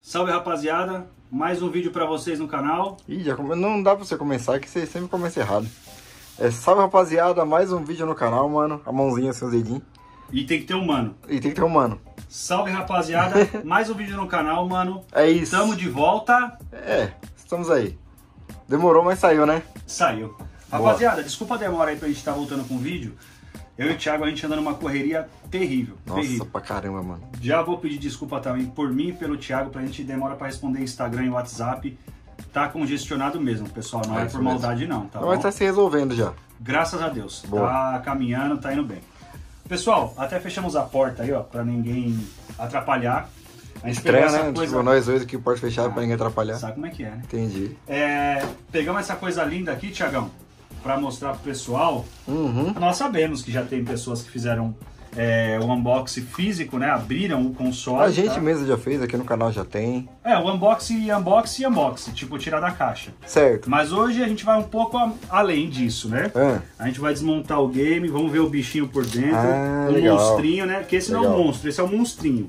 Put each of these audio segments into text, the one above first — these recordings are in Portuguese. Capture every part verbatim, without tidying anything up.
Salve, rapaziada, mais um vídeo pra vocês no canal. Ih, já come... não dá pra você começar, que você sempre começa errado. É, salve, rapaziada, mais um vídeo no canal, mano. A mãozinha, seus dedinhos. E tem que ter um mano. E tem que ter um mano. Salve, rapaziada, mais um vídeo no canal, mano. É isso. Tamo de volta. É, estamos aí. Demorou, mas saiu, né? Saiu. Rapaziada, desculpa a demora aí pra gente estar tá voltando com o vídeo. Eu e o Thiago, a gente anda numa correria terrível. Nossa, terrível. pra caramba, mano. Já vou pedir desculpa também por mim e pelo Thiago, pra gente demora pra responder Instagram e WhatsApp. Tá congestionado mesmo, pessoal. Não é, é por maldade mesmo. não, tá não, bom? mas tá se resolvendo já. Graças a Deus. Boa. Tá caminhando, tá indo bem. Pessoal, até fechamos a porta aí, ó, pra ninguém atrapalhar. A gente Estranho, pegou essa né? coisa... Tipo, nós dois aqui, porta fechada, ah, pra ninguém atrapalhar. Sabe como é que é, né? Entendi. É, pegamos essa coisa linda aqui, Thiagão, pra mostrar pro pessoal. Uhum. Nós sabemos que já tem pessoas que fizeram é, o unboxing físico, né? Abriram o console. A gente tá? mesmo já fez, aqui no canal já tem. É, o unboxing, unboxing e unboxing, tipo, tirar da caixa. Certo. Mas hoje a gente vai um pouco a, além disso, né? Ah. A gente vai desmontar o game, vamos ver o bichinho por dentro, Ah, o legal. monstrinho, né? Que esse Legal. não é o monstro, esse é o monstrinho,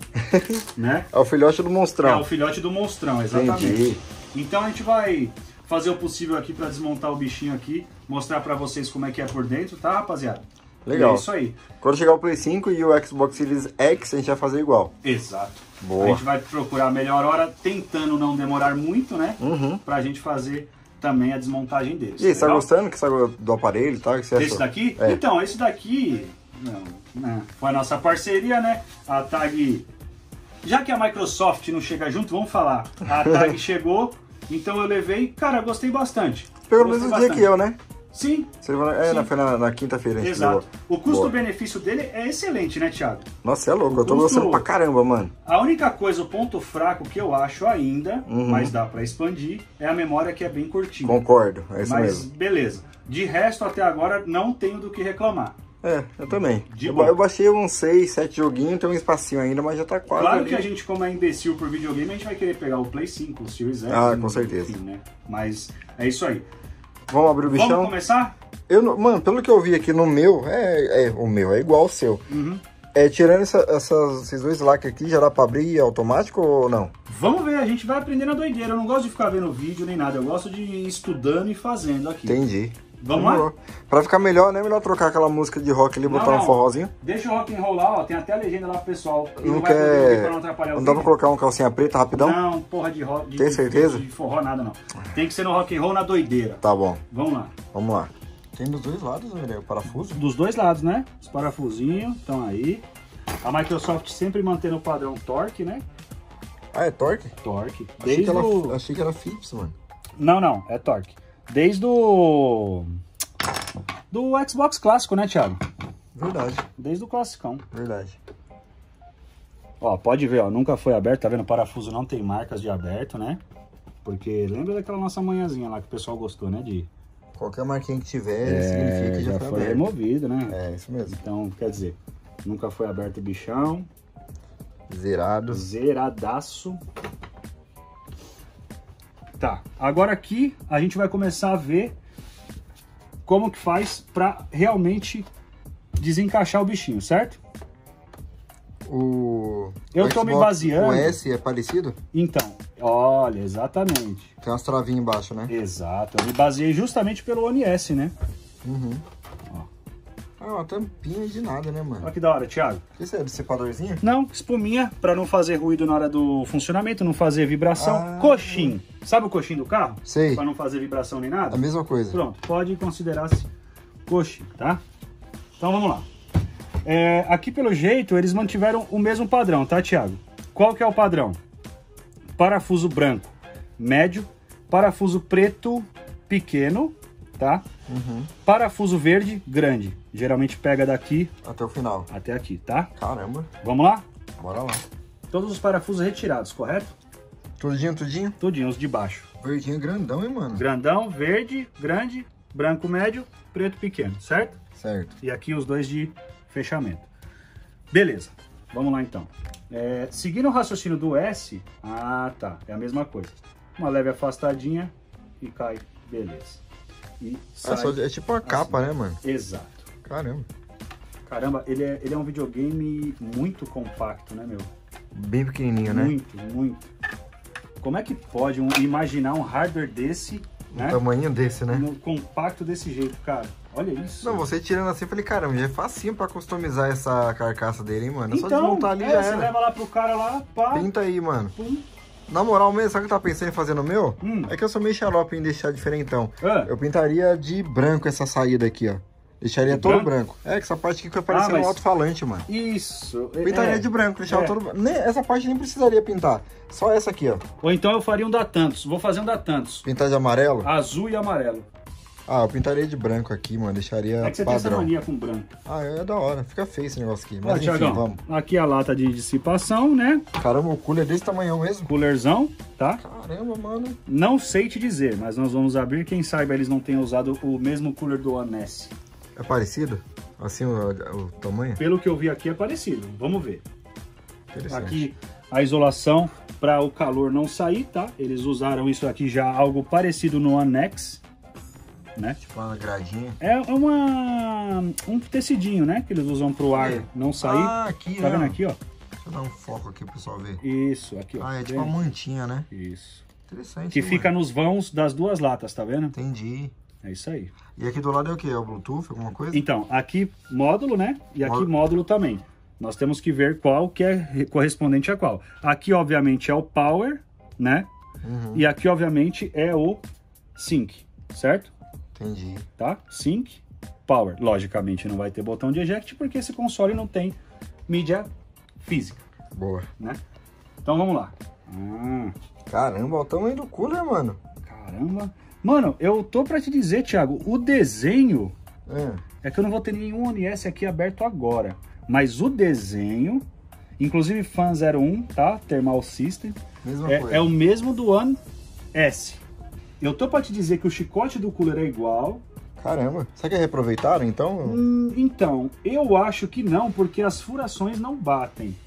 né? É o filhote do monstrão. É o filhote do monstrão, exatamente. Entendi. Então a gente vai fazer o possível aqui para desmontar o bichinho aqui, mostrar para vocês como é que é por dentro, tá, rapaziada? Legal. E é isso aí. Quando chegar o Play cinco e o Xbox Series X, a gente vai fazer igual. Exato. Boa. A gente vai procurar a melhor hora, tentando não demorar muito, né? Uhum. Pra gente fazer também a desmontagem deles. E aí, você tá legal? gostando que saiu do aparelho e tal? O que você Esse achou? daqui? É. Então, esse daqui não, né, foi a nossa parceria, né? A Tag... Já que a Microsoft não chega junto, vamos falar. A Tag chegou, então eu levei. Cara, gostei bastante. Pegou no Gostei mesmo dia bastante. que eu, né? Sim. Você levou na- É, Sim. na, foi na, na quinta-feira. a gente Exato. levou. O Boa. custo-benefício dele é excelente, né, Thiago? Nossa, é louco. Eu tô custo- gostando pra caramba, mano. A única coisa, o ponto fraco que eu acho ainda, Uhum. mas dá pra expandir, é a memória que é bem curtinha. Concordo. É isso Mas mesmo. beleza. De resto, até agora, não tenho do que reclamar. É, eu também. De Eu, boa. eu baixei uns seis, sete joguinhos, tem um espacinho ainda, mas já tá quase Claro ali. que a gente, como é imbecil por videogame, a gente vai querer pegar o Play cinco, o Series X. Ah, com enfim, certeza. né? Mas é isso aí. Vamos abrir o bichão? Vamos começar? Eu, não- mano, pelo que eu vi aqui no meu, é, é o meu, é igual ao seu. Uhum. É, tirando essa, essas, esses dois lacres aqui, já dá pra abrir automático ou não? Vamos ver, a gente vai aprender na doideira. Eu não gosto de ficar vendo vídeo nem nada, eu gosto de ir estudando e fazendo aqui. Entendi. Vamos lá? Demorou. Pra ficar melhor, né? Melhor trocar aquela música de rock ali e botar Não, um não. forrozinho. Deixa o rock and roll lá, ó, tem até a legenda lá pro pessoal. E Não vai poder ouvir quer. pra não atrapalhar o Não dá pra vídeo. colocar um calcinha preta rapidão? Não, porra de rock. De, Tem de- certeza? De forró nada não. Tem que ser no rock and roll na doideira. Tá bom. Vamos lá. Vamos lá. Tem dos dois lados, velho, o parafuso. Dos dois lados, né? Os parafusinhos estão aí. A Microsoft sempre mantendo o padrão Torque, né? Ah, é torque? Torque. Achei Desde que, ela, o... achei que era Philips, mano. Não, não, é Torque. Desde o... Do Xbox clássico, né, Thiago? Verdade, Desde o classicão. verdade. Ó, pode ver, ó, nunca foi aberto, tá vendo? O parafuso não tem marcas de aberto, né? Porque lembra daquela nossa manhãzinha lá que o pessoal gostou, né? De... Qualquer marquinha que tiver, significa que já, já foi foi aberto. removido, né? É, isso mesmo. Então, quer dizer, nunca foi aberto o bichão. Zerados. Zeradaço. Tá, agora aqui a gente vai começar a ver como que faz pra realmente desencaixar o bichinho, certo? O. Eu o tô me Xbox baseando- O S é parecido? Então, olha, exatamente. Tem umas travinhas embaixo, né? Exato, eu me baseei justamente pelo One S, né? Uhum. Ó. Ah, uma tampinha de nada, né, mano? Olha que da hora, Thiago. Isso é dissipadorzinho? Não, espuminha, pra não fazer ruído na hora do funcionamento, não fazer vibração. Ah. Coxinho, sabe o coxinho do carro? Sei. Pra não fazer vibração nem nada? A mesma coisa. Pronto, pode considerar-se coxinho, tá? Então vamos lá. É, aqui pelo jeito eles mantiveram o mesmo padrão, tá, Thiago? Qual que é o padrão? Parafuso branco, médio, parafuso preto, pequeno, tá? Uhum. Parafuso verde, grande. Geralmente pega daqui Até o final. até aqui, tá? Caramba. Vamos lá? Bora lá. Todos os parafusos retirados, correto? Tudinho, tudinho. Tudinho, os de baixo. Verdinho grandão, hein, mano? Grandão, verde, grande, branco médio, preto pequeno, certo? Certo. E aqui os dois de fechamento. Beleza, vamos lá então. É, seguindo o raciocínio do S, ah tá, é a mesma coisa. Uma leve afastadinha e cai, beleza. E sai. É, só- é tipo uma capa, né, mano? Exato. Caramba. Caramba, ele é, ele é um videogame muito compacto, né, meu? Bem pequenininho, né? Muito, muito. Como é que pode um, imaginar um hardware desse, Um né? tamanho desse, né? Um compacto desse jeito, cara. Olha isso. Não, você tirando assim, eu falei, caramba, já é facinho pra customizar essa carcaça dele, hein, mano? É só Então, desmontar ali e é, já você era. leva lá pro cara lá, pá, Pinta aí, mano. pum. Na moral mesmo, sabe o que eu tava pensando em fazer no meu? Hum. É que eu sou meio xarope em deixar diferentão. Ah. Eu pintaria de branco essa saída aqui, ó. Deixaria De todo branco? branco? É, que essa parte aqui que vai parecer Ah, mas- um alto-falante, mano. Isso. Pintaria é. de branco, deixava É. todo branco. Nem- Essa parte nem precisaria pintar. Só essa aqui, ó. Ou então eu faria um da Tantos. Vou fazer um da Tantos. Pintar de amarelo? Azul e amarelo. Ah, eu pintaria de branco aqui, mano. Deixaria É que você tem essa padrão. mania com branco. Ah, é da hora. Fica feio esse negócio aqui. Ó, Mas enfim, Thiagão, vamos. aqui a lata de dissipação, né? Caramba, o cooler é desse tamanhão mesmo? Coolerzão, tá? Caramba, mano. Não sei te dizer, mas nós vamos abrir. Quem saiba eles não tenham usado o mesmo cooler do One S. É parecido? Assim o, o tamanho? Pelo que eu vi aqui é parecido. Vamos ver. Interessante. Aqui a isolação para o calor não sair, tá? Eles usaram isso aqui já, algo parecido no One X, né? Tipo uma gradinha. É uma um tecidinho, né? Que eles usam para o ar É. não sair. Ah, aqui, Tá né? vendo aqui, ó? Deixa eu dar um foco aqui pro pessoal ver. Isso, aqui, ó. Ah, é tipo Vendo? uma mantinha, né? Isso. Interessante. Que hein, fica mano? nos vãos das duas latas, tá vendo? Entendi. É isso aí. E aqui do lado é o que? É o Bluetooth, alguma coisa? Então, aqui módulo, né? E aqui Módulo. módulo também. Nós temos que ver qual que é correspondente a qual. Aqui, obviamente, é o Power, né? Uhum. E aqui, obviamente, é o Sync, certo? Entendi. Tá? Sync, Power. Logicamente, não vai ter botão de eject, porque esse console não tem mídia física, Boa. né? Então, vamos lá. Ah, Caramba, olha o tamanho do cooler, mano. caramba. Mano, eu tô pra te dizer, Thiago, o desenho... É. É que eu não vou ter nenhum One S aqui aberto agora. Mas o desenho, inclusive Fan zero um, tá? Thermal System, Mesma é, coisa. é o mesmo do One S. Eu tô pra te dizer que o chicote do cooler é igual. Caramba. Será que reaproveitaram, então? Hum, então, eu acho que não, porque as furações não batem.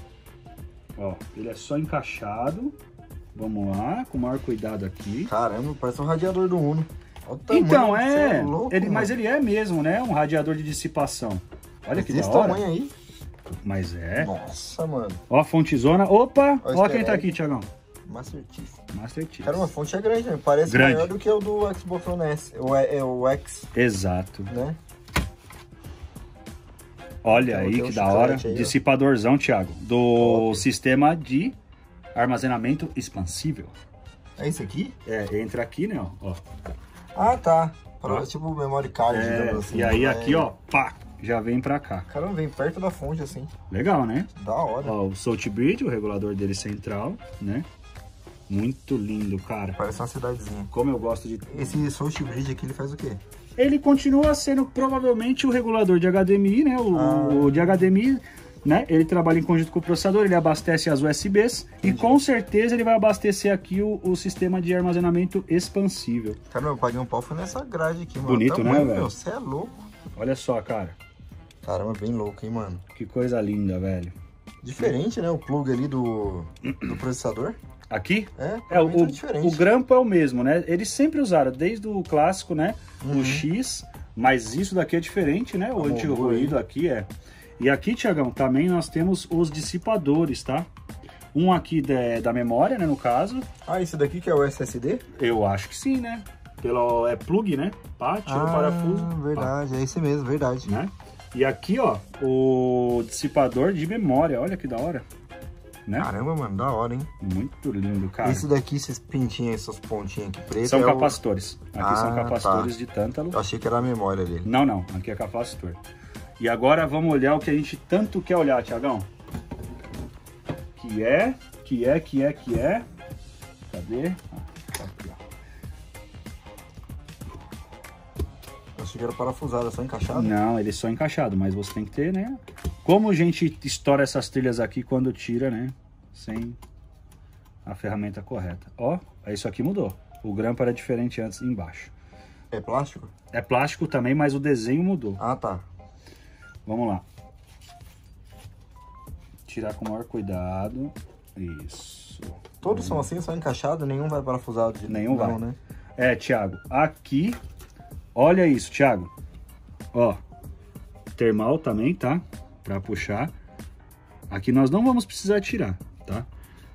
Ó, ele é só encaixado. Vamos lá, com o maior cuidado aqui. Caramba, parece um radiador do Uno. Olha o tamanho, Então, cê é, louco, ele, mas mano. ele é mesmo, né? Um radiador de dissipação. Olha que da Esse hora. tamanho aí? Mas é. Nossa, mano. Ó a fontezona. Opa! Ó o Ó easter quem tá egg. aqui, Thiagão. Master Chief. Master Chief. Caramba, a fonte é grande, né? Parece Grande. maior do que o do Xbox One S. O, é, o X, Exato. né? Olha Então, aí tem um que da hora. chiclete aí, ó. Dissipadorzão, Thiago. Do Top. sistema de armazenamento expansível. É isso aqui? É, entra aqui, né? Ó. Ah, tá. Pra, Ó. tipo memory card, É, digamos assim. e aí É. aqui, ó, pá, já vem pra cá. Caramba, vem perto da fonte, assim. Legal, né? Da hora. Ó, o Salt Bridge, o regulador dele central, né? Muito lindo, cara. Parece uma cidadezinha. Como eu gosto de... Esse Social Bridge aqui, ele faz o quê? Ele continua sendo provavelmente o regulador de H D M I, né? O, Ah. o de H D M I, né? Ele trabalha em conjunto com o processador, ele abastece as U S Bs e com certeza ele vai abastecer aqui o, o sistema de armazenamento expansível. Caramba, eu paguei um pau, foi nessa grade aqui, mano. Bonito, Tamanho, né, velho? Você é louco. Olha só, cara. Caramba, bem louco, hein, mano. Que coisa linda, velho. Diferente, né? O plug ali do, do processador. Aqui? É, É, o, muito o, diferente. o grampo é o mesmo, né? Eles sempre usaram, desde o clássico, né? Uhum. O X, mas isso daqui é diferente, né? O Amor, anti-ruído aqui é... E aqui, Thiagão, também nós temos os dissipadores, tá? Um aqui da, da memória, né, no caso. Ah, esse daqui que é o S S D? Eu acho que sim, né? Pelo, é plug, né? Pá, tira o parafuso. pá, verdade, é esse mesmo, verdade. né? E aqui, ó, o dissipador de memória. Olha que da hora. Né? Caramba, mano, da hora, hein? Muito lindo, cara. Esse daqui, esses pintinhos, essas pontinhas aqui pretas. São é o- capacitores. Aqui são Ah, capacitores tá. de tântalo. Eu achei que era a memória dele. Não, não. Aqui é capacitor. E agora vamos olhar o que a gente tanto quer olhar, Thiagão. Que é, que é, que é, que é... Cadê? Ah, tá aqui, ó. Eu achei que era parafusado, só encaixado. Não, ele é só encaixado, mas você tem que ter, né? Como a gente estoura essas trilhas aqui quando tira, né? Sem a ferramenta correta. Ó, isso aqui mudou. O grampo era diferente antes embaixo. É plástico? É plástico também, mas o desenho mudou. Ah, tá. Vamos lá. Tirar com o maior cuidado. Isso. Todos são assim, só encaixado, nenhum vai parafusado. De... Nenhum Não, vai. né? É, Thiago, aqui, olha isso, Thiago. Ó, termal também, tá? Pra puxar. Aqui nós não vamos precisar tirar, tá?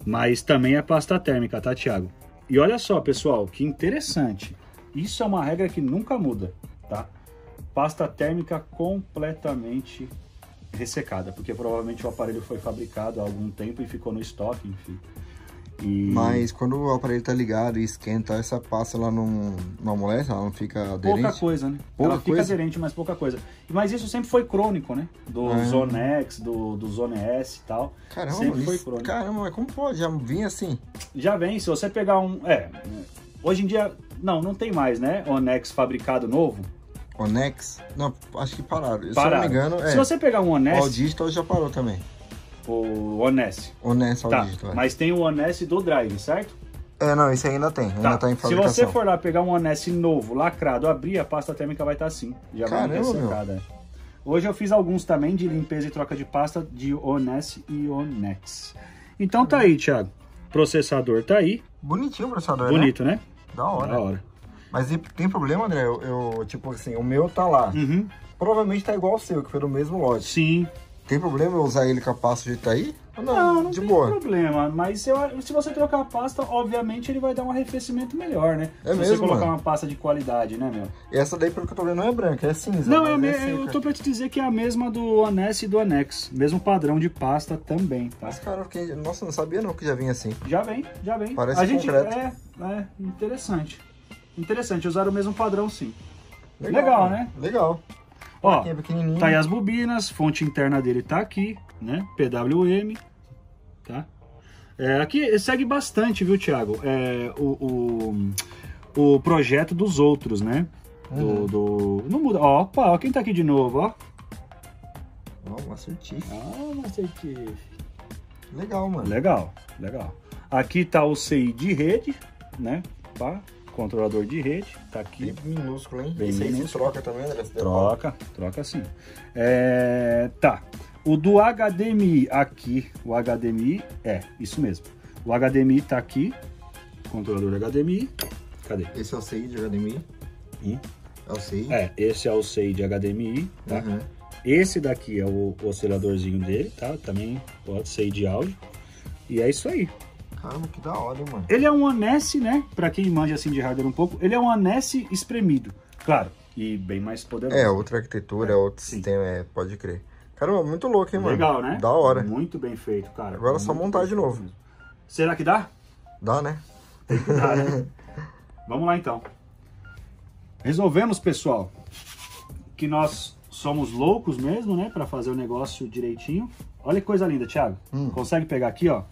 Mas também é pasta térmica, tá, Thiago? E olha só, pessoal, que interessante. Isso é uma regra que nunca muda, tá? Pasta térmica completamente ressecada, porque provavelmente o aparelho foi fabricado há algum tempo e ficou no estoque, enfim. E... Mas quando o aparelho tá ligado e esquenta, essa pasta ela não, não amolece, ela não fica aderente? Pouca coisa, né? Pouca ela fica coisa? aderente, mas pouca coisa. Mas isso sempre foi crônico, né? Do Ah. Zone X, do, do Zone S e tal. Caramba, sempre foi isso- crônico. caramba, mas como pode? Já vinha assim? Já vem, se você pegar um... É, hoje em dia, não, não tem mais, né? Onex fabricado novo. Onex? Não, acho que pararam. Se eu não Pararam. me engano, é. Se você pegar um O Onex, All Digital já parou também. o Honest, Honest All tá, Digital. é. mas tem o Honest do Drive, certo? É, não, esse ainda tem. Ainda tá em Se fabricação. você for lá pegar um Honest novo, lacrado, abrir, a pasta térmica vai estar assim. Já vai Caramba, ressecada. é. Hoje eu fiz alguns também de limpeza e troca de pasta de Honest e Onex. Então tá aí, Thiago. Processador tá aí. Bonitinho o processador, Bonito, né? né? Da hora. Da hora. Mas e tem problema, André? Eu, eu, tipo assim, o meu tá lá. Uhum. Provavelmente tá igual ao seu, que foi do mesmo lote. Sim. Tem problema eu usar ele com a pasta de tá aí? Ou não, Não, não de tem boa. problema. Mas eu, se você trocar a pasta, obviamente ele vai dar um arrefecimento melhor, né? É se mesmo, você colocar mano? uma pasta de qualidade, né, meu? E essa daí, pelo que eu tô vendo, não é branca, é cinza. Não, é mas me- eu seca. tô pra te dizer que é a mesma do Honest e do Onex. Mesmo padrão de pasta também, tá? Mas, cara, eu fiquei... Nossa, não sabia não que já vinha assim. Já vem, já vem. Parece a gente concreto. é, é interessante. Interessante, usar o mesmo padrão sim. Legal, Legal, mano. né? Legal. Ó, Plaquinha pequenininha. tá aí as bobinas, fonte interna dele tá aqui, né? P W M, tá? É, aqui segue bastante, viu, Thiago? É, o, o, o projeto dos outros, né? Do, Uhum. do... Não muda. Ó, opa, ó, quem tá aqui de novo, ó. Ó, Master Chief. Ah, Master Chief. Legal, mano. Legal, legal. Aqui tá o C I de rede, né? Pá, controlador de rede, tá aqui. Bem minúsculo, hein? Bem Esse aí se minúsculo. troca também, André? Você Troca, troca sim. É, tá. O do H D M I aqui, o H D M I, é, isso mesmo. O H D M I tá aqui, controlador H D M I. Cadê? Esse é o C I de H D M I. Hum? É o C I? É, esse é o C I de H D M I, tá? Uhum. Esse daqui é o osciladorzinho dele, tá? Também pode ser de áudio. E é isso aí. Caramba, que da hora, hein, mano. Ele é um Honest, né? Pra quem manja assim de hardware um pouco, ele é um Honest espremido. Claro, e bem mais poderoso. É, outra arquitetura, é outro sim. sistema, é, pode crer. Caramba, muito louco, hein, mano. Legal, né? Da hora. Muito bem feito, cara. Agora é só Muito montar bem de feito novo. mesmo. Será que dá? Dá, né? Dá, né? Vamos lá, então. Resolvemos, pessoal, que nós somos loucos mesmo, né? Pra fazer o negócio direitinho. Olha que coisa linda, Thiago. Hum. Consegue pegar aqui, ó.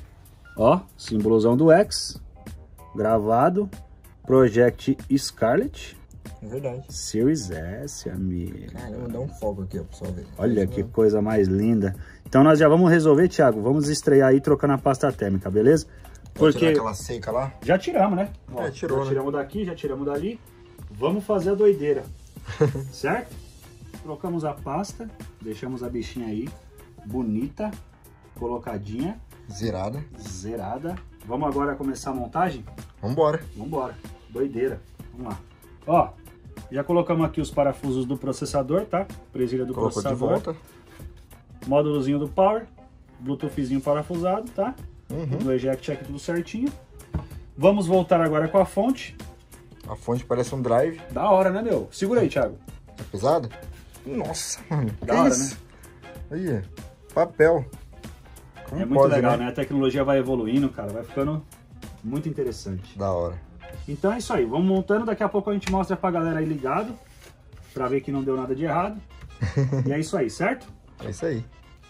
Ó, símbolozão do X. Gravado. Project Scarlett. É verdade. Series S, amigo. Caramba, dá um foco aqui, ó, pra pessoal ver. Olha Isso que mesmo. coisa mais linda. Então nós já vamos resolver, Thiago. Vamos estrear aí trocando a pasta térmica, beleza? Vai tirar Porque aquela seca lá? já tiramos, né? Ó, É, tirou, já né? tiramos daqui, já tiramos dali. Vamos fazer a doideira. Certo? Trocamos a pasta. Deixamos a bichinha aí. Bonita. Colocadinha. Zerada. Zerada. Vamos agora começar a montagem? Vambora. Vambora. Doideira. Vamos lá. Ó, já colocamos aqui os parafusos do processador, tá? Presilha do Colocou de processador. volta. Módulozinho do power. Bluetoothzinho parafusado, tá? Uhum. Do eject aqui tudo certinho. Vamos voltar agora com a fonte. A fonte parece um drive. Da hora, né, meu? Segura aí, Thiago. Tá pesada? Nossa, mano. Da que hora, isso? Aí, papel. Como É muito pode, legal, né? né? A tecnologia vai evoluindo, cara. Vai ficando muito interessante. Da hora. Então é isso aí. Vamos montando. Daqui a pouco a gente mostra pra galera aí ligado. Pra ver que não deu nada de errado. E é isso aí, certo? É isso aí.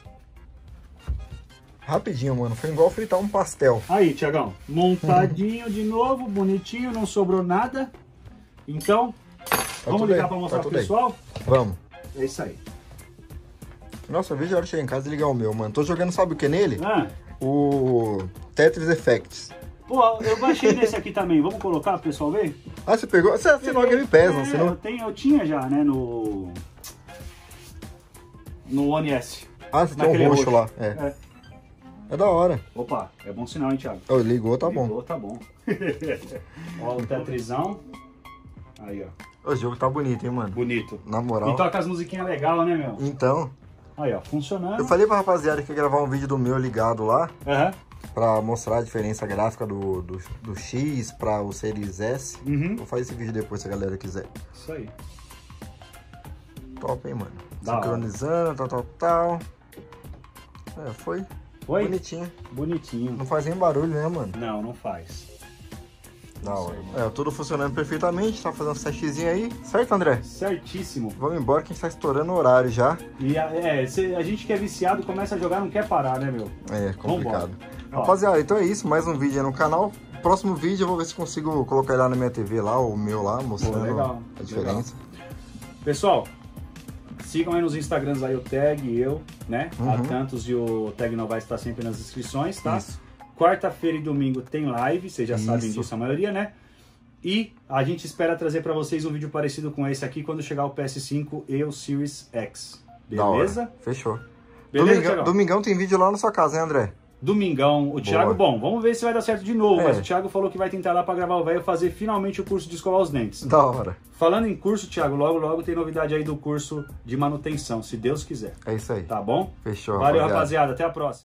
Rapidinho, mano. Foi igual fritar um pastel. Aí, Thiagão. Montadinho de novo. Bonitinho. Não sobrou nada. Então, Tá vamos tudo ligar aí, pra mostrar tá pro tudo aí. pessoal? Vamos. É isso aí. Nossa, eu vejo a hora de chegar em casa e ligar o meu, mano. Tô jogando, sabe o que nele? Ah, O Tetris Effects. pô, eu baixei nesse aqui também. Vamos colocar pro pessoal ver? Ah, você pegou? Você assinou a Game Pass, não É, assinou? eu, tenho, eu tinha já, né, no... No One S. Ah, você tem um naquele roxo roxo. lá. É. É. É da hora. Opa, é bom sinal, hein, Thiago? Oh, ligou, tá bom. Ligou, tá bom. Ó, o Tetrisão. Aí, ó. O jogo tá bonito, hein, mano? Bonito. Na moral. E toca as musiquinhas legais, né, meu? Então, Aí, ó, funcionando. eu falei pra rapaziada que ia gravar um vídeo do meu ligado lá. Aham. pra mostrar a diferença gráfica do, do, do X para o Series S. Uhum. Vou fazer esse vídeo depois se a galera quiser. Isso aí. Top, hein, mano? Da Sincronizando, tal, tal, tal. É, foi. Foi? Bonitinho. Bonitinho. Não faz nem barulho, né, mano? Não, não faz. Da hora. É, tudo funcionando perfeitamente, tá fazendo um testezinho aí. Certo, André? Certíssimo. Vamos embora que a gente tá estourando o horário já. E a, é, se a gente que é viciado, começa a jogar, não quer parar, né, meu? É, complicado. Ó. Rapaziada, então é isso. Mais um vídeo aí no canal. Próximo vídeo eu vou ver se consigo colocar ele lá na minha T V, lá, ou o meu lá, mostrando Pô, legal, a diferença. legal. Pessoal, sigam aí nos Instagrams aí o Tag e eu, né? Uhum. A Cantos e o Tag não vai estar sempre nas inscrições, tá? Isso. Quarta-feira e domingo tem live, vocês já Isso. sabem disso a maioria, né? E a gente espera trazer para vocês um vídeo parecido com esse aqui quando chegar o P S cinco e o Series X. Beleza? Fechou. Beleza, Domingão, Thiagão? domingão tem vídeo lá na sua casa, hein, André? Domingão, o Thiago, bom, vamos ver se vai dar certo de novo, É. mas o Thiago falou que vai tentar lá para gravar o velho fazer finalmente o curso de escovar os dentes. Da hora. Falando em curso, Thiago, logo logo tem novidade aí do curso de manutenção, se Deus quiser. É isso aí. Tá bom? Fechou, Valeu, rapaziada. rapaziada. Até a próxima.